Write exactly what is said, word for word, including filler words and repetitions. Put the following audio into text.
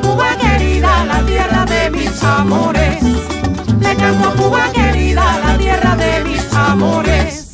Cuba querida, la tierra de mis amores. Le canto a Cuba querida, la tierra de mis amores.